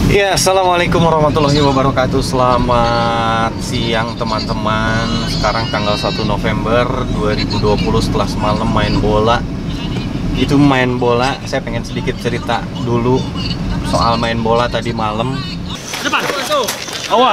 Ya, assalamualaikum warahmatullahi wabarakatuh. Selamat siang teman-teman. Sekarang tanggal 1 November 2020 setelah semalam main bola. Itu main bola, saya pengen sedikit cerita dulu soal main bola tadi malam. Depan, tuh. Awas.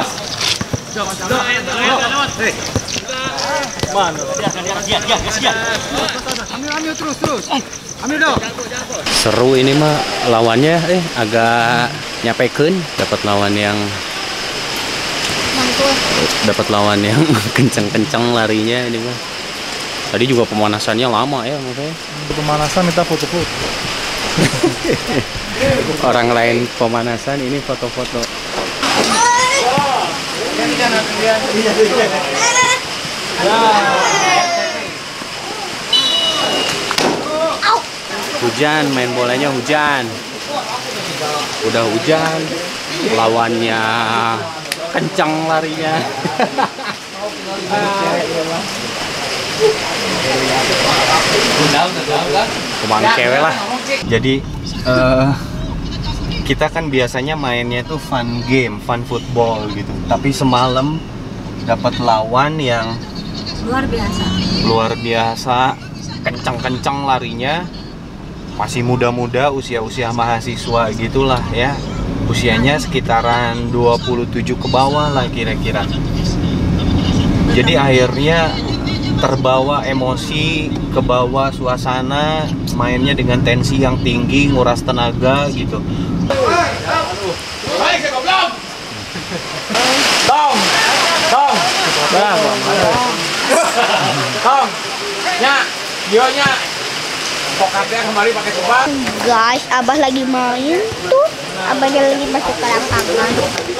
Mana? Dia. Ambil terus. Ambil dong. Seru ini mah lawannya agak nyapekeun, dapat lawan yang kenceng-kenceng larinya ini mah. Tadi juga pemanasannya lama ya maksudnya. Pemanasan minta foto-foto. Orang lain pemanasan, ini foto-foto. Hujan, main bolanya hujan. Udah hujan, lawannya kencang larinya. Kemang cewek lah. Jadi kita kan biasanya mainnya tuh fun game, fun football gitu. Tapi semalam dapat lawan yang luar biasa, kencang-kencang larinya. Masih muda-muda, usia-usia mahasiswa gitulah ya. Usianya sekitaran 27 ke bawah lah kira-kira. Jadi akhirnya terbawa emosi, kebawa suasana, mainnya dengan tensi yang tinggi, nguras tenaga gitu. Guys, Abah lagi main tuh. Abahnya lagi masuk ke lapangan.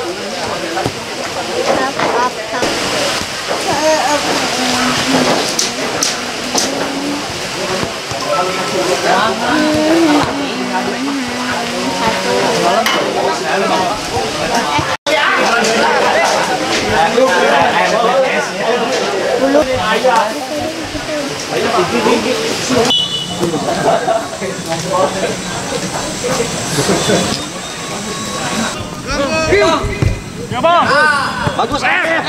Ya bang. Bagus,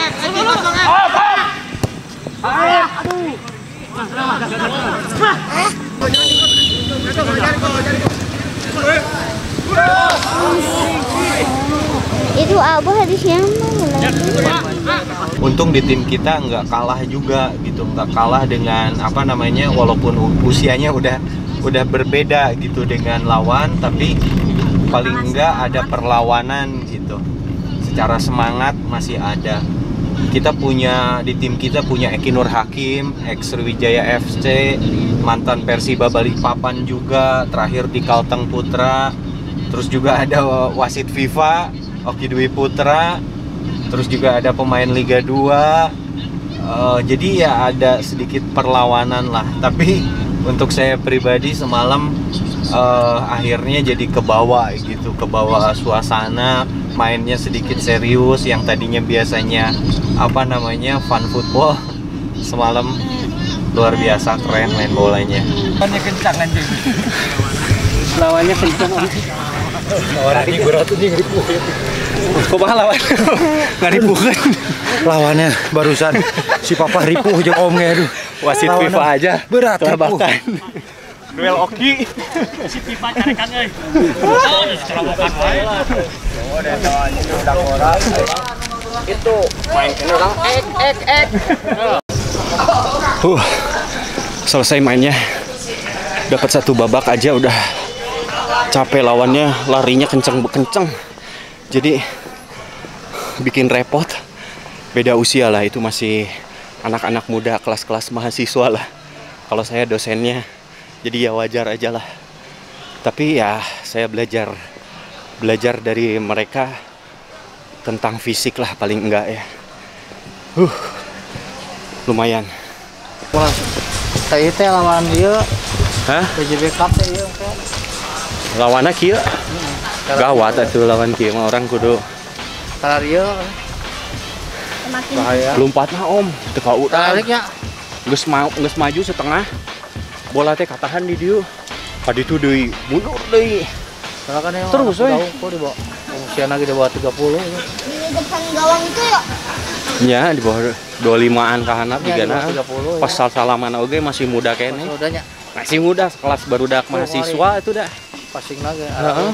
Itu Abah di siang Untung di tim kita nggak kalah juga gitu, nggak kalah dengan apa namanya, walaupun usianya udah berbeda gitu dengan lawan, tapi paling nggak ada perlawanan gitu. Secara semangat masih ada. Kita punya di tim kita punya Eki Nur Hakim, ex Sriwijaya FC, mantan Persiba Balikpapan juga, terakhir di Kalteng Putra. Terus juga ada wasit FIFA, Oki Dwi Putra. Terus juga ada pemain Liga 2. Jadi ya ada sedikit perlawanan lah. Tapi untuk saya pribadi semalam akhirnya jadi kebawa gitu, kebawa suasana, mainnya sedikit serius. Yang tadinya biasanya apa namanya fun football, semalam luar biasa keren main bolanya. Lawannya kencang anjing. Lawannya kencang. Tadi gue ratu nih ngeripu. Kok lawan? Nggak ripukan. Lawannya barusan si papa ripuh jeung omnya aduh. Wasit FIFA aja berat bahkan. Duel Oki. Si FIFA carekan euy. Oh, cerobokan wae. Itu main orang ek. Selesai mainnya. Dapat satu babak aja udah capek, lawannya larinya kenceng. Jadi bikin repot. Beda usia lah, itu masih anak-anak muda, kelas-kelas mahasiswa lah. Kalau saya dosennya, jadi ya wajar aja lah. Tapi ya saya belajar dari mereka tentang fisik lah paling enggak ya. Lumayan. Tadi teh lawan dia. Hah? PJB Cup teh ieu. Lawannya kieu. Gawat atuh lawan kieu mah, orang kudu Kalar ieu bahaya. lompatna om teu ka urang. Tariknya Geus maju setengah. Bola teh katahan di dieu. Kadi itu deui mundur deui. Karena kan yang Terus, tahu kok dibawa. Pengungsian lagi di bawah 30 itu. Di depan gawang itu ya. Ya di bawah 25-an ka handap Ya, digana. di bawah 30 ya. Pas salaman oge masih muda kene. Udahnya Masih muda sekelas barudak mahasiswa itu dah. passing lagi. Heeh.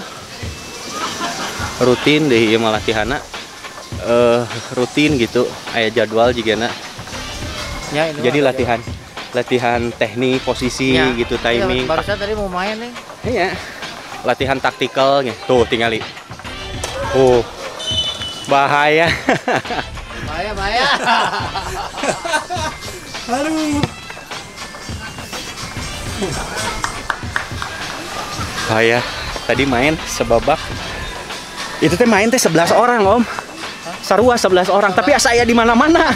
Rutin deh ieu mah latihana. Rutin gitu aya jadwal jigana. Ya, ini Jadi mah latihan teknik, posisi Ya. gitu, timing. Barusan tadi mau main nih. Iya. Latihan taktikalnya. Tuh tinggali. Bahaya. Bahaya. Bahaya. Tadi main sebabak. Itu teh main teh 11 orang, Om. Sarua 11 orang, tapi saya di mana-mana.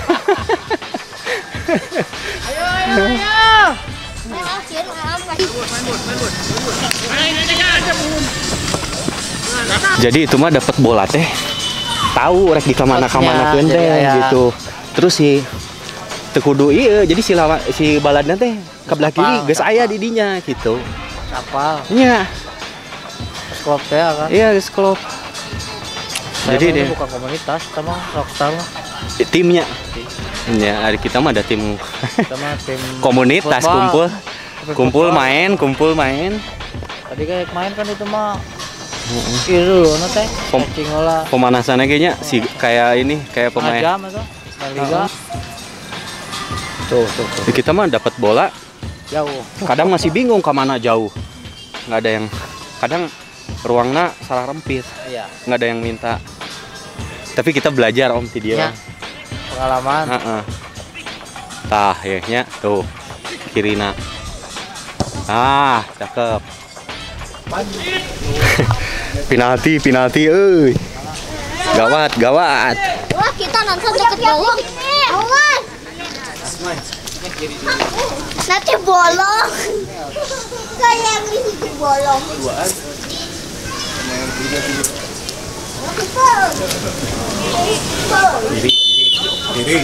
Jadi itu mah dapat bola teh. Tahu rek di kamana-kamana Jadi teh aya. gitu. Terus si tekudu iya, jadi si baladna teh ke belah kiri Sapal, geus aya di dinya gitu. Kapal. Iya, Klub teh kan. iya geus klop. Jadi Saya mah ini dia bukan komunitas, sama Rockstar mah. timnya. Ya, hari kita mah ada tim Sama tim komunitas football. kumpul Tim kumpul main. Tadi kayak main kan itu mah. Itu loh nanti. Pem- Cacing olah. Pemanasannya kayaknya si kayak ini kayak pemain. Jam itu. Main liga. Tuh. Kita mah dapat bola, Jauh. kadang masih bingung ke mana jauh. Nggak ada yang kadang ruangnya salah rempit, Iya. nggak ada yang minta. Tapi kita belajar Om ti dia. Ya. Pengalaman. Heeh. Tah, ya nya tuh kirina. Ah, cakep. penalti euy. Gawat. Wah, kita nonton deket gawang. Awas. Nanti bolong. Kayak di situ bolong. Diri.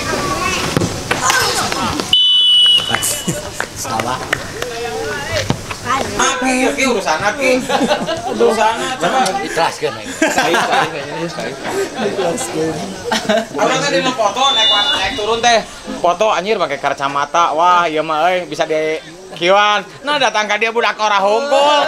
Aki urusan aki. Urusan coba. Ikhlaskan. Orang tadi nu foto naik turun teh. Foto anjir pakai kacamata. Wah, ieu mah euy bisa di kieuan. Nah datang ka dia budak ora hungkul.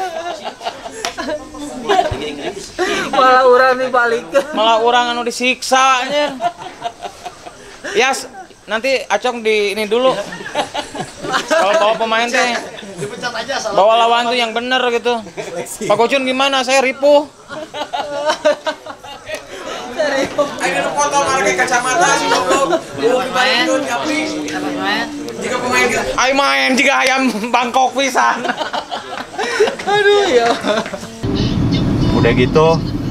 Malah orang nih balik. Malah orang anu disiksa anjir. Yas, nanti Acong di ini dulu. Kalau bawa pemain teh bawa lawan tuh yang bener gitu. Pak Kocun gimana? Saya ripuh. Ayo foto pakai kacamata sih Main. Main. Jika pemain ayo main jika ayam Bangkok pisan. Udah gitu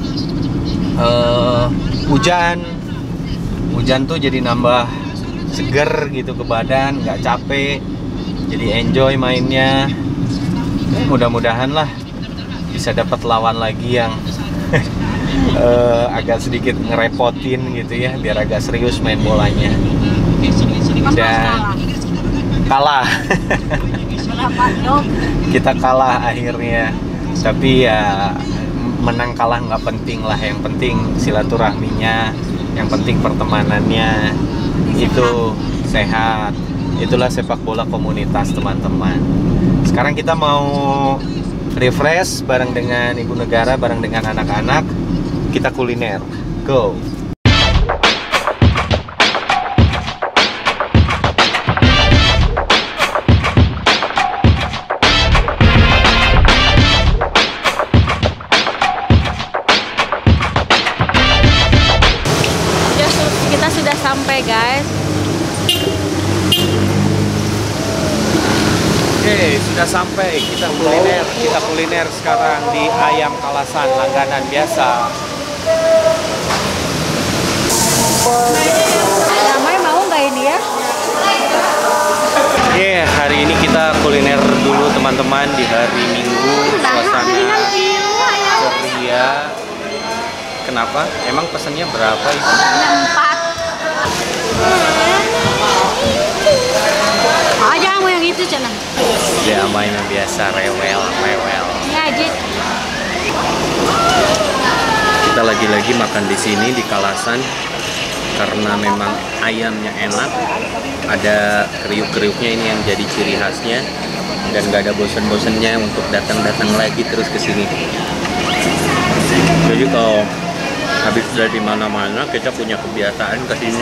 hujan tuh jadi nambah seger gitu ke badan, nggak capek, jadi enjoy mainnya. Mudah-mudahan lah bisa dapat lawan lagi yang agak sedikit ngerepotin gitu ya, biar agak serius main bolanya. Dan kalah. Kita kalah akhirnya, tapi ya menang kalah nggak penting lah, yang penting silaturahminya, yang penting pertemanannya itu sehat. Itulah sepak bola komunitas, teman-teman. Sekarang kita mau refresh bareng dengan Ibu Negara, bareng dengan anak-anak. Kita kuliner, go. Kita sudah sampai, guys. Oke, sudah sampai. Kita kuliner sekarang di Ayam Kalasan, langganan biasa. Ramai mau nggak ini ya? Oke, hari ini kita kuliner dulu teman-teman di hari Minggu, suasana ceria. Kenapa? Emang pesennya berapa itu? 4. Aja mau yang itu cina. Ya mainan biasa, rewel. Ini aja. Kita lagi-lagi makan di sini di Kalasan karena memang ayamnya enak, ada kriuk-kriuknya, ini yang jadi ciri khasnya, dan gak ada bosen-bosennya untuk datang-datang lagi terus ke sini. Jadi kalau habis dari mana-mana kita punya kebiasaan ke sini.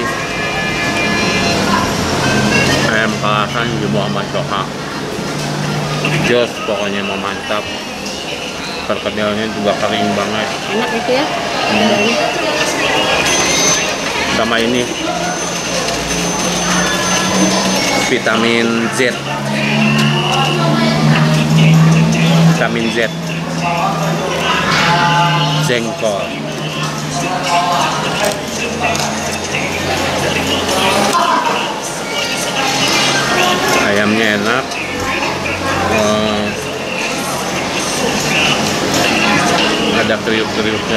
Ayam Kalasan di Muhammad Toha. Jos, pokoknya mau mantap. Perkedelnya juga kering banget. Enak itu ya. Sama ini vitamin Z. Vitamin Z. Jengkol. Ayamnya enak. Ada kriuk-kriuknya.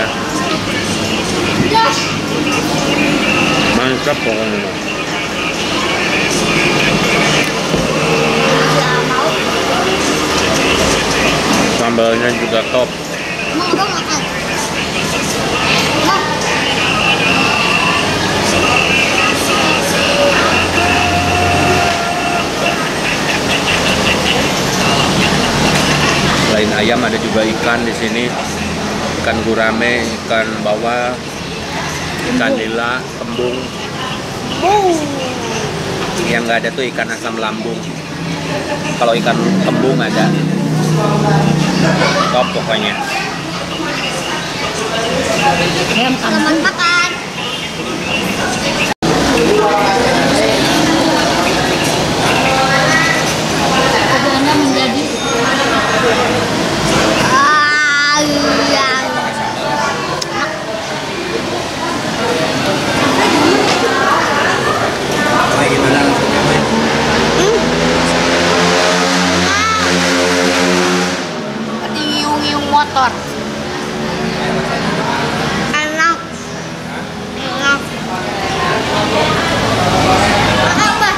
Mantap pokoknya. Sambalnya juga top. Selain ayam ada juga ikan di sini. Ikan gurame, ikan bawal, ikan nila, kembung. Yang nggak ada tuh ikan asam lambung. Kalau ikan kembung ada. Top pokoknya. Selamat makan. Anda menjadi ngiung-ngiung motor. Enak. Enak. Apa?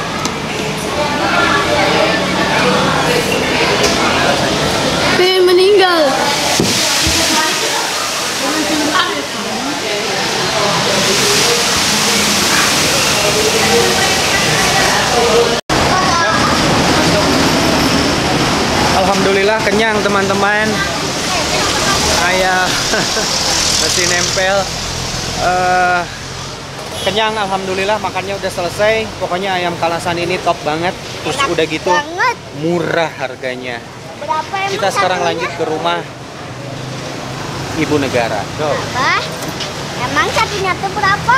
pengen meninggal. Alhamdulillah kenyang teman-teman. Ayah masih nempel. Kenyang, alhamdulillah, makannya udah selesai. Pokoknya ayam Kalasan ini top banget. Terus Enak udah gitu banget. murah harganya. Berapa emang Kita sekarang satunya? lanjut ke rumah Ibu Negara. Go. Bah, emang satunya tuh berapa?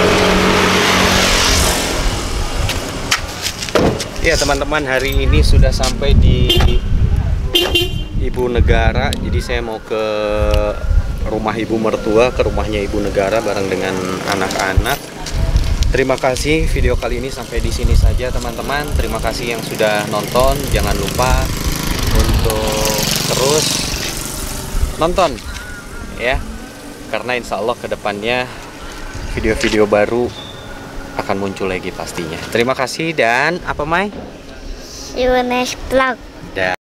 Ya teman-teman, hari ini sudah sampai di Ibu Negara. Jadi saya mau ke rumah ibu mertua, ke rumahnya Ibu Negara bareng dengan anak-anak. Terima kasih, video kali ini sampai di sini saja teman-teman. Terima kasih yang sudah nonton. Jangan lupa untuk terus nonton ya, karena insya Allah kedepannya video-video baru akan muncul lagi pastinya. Terima kasih dan apa Mai? See you next vlog. Dan